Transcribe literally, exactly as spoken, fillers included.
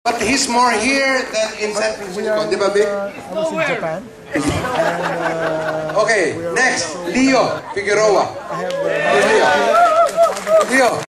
But he's more here than in San Francisco, di ba, Vic? Uh, I was in Japan. And, uh, Okay, next, Leo Figueroa. I have uh, Leo. Leo.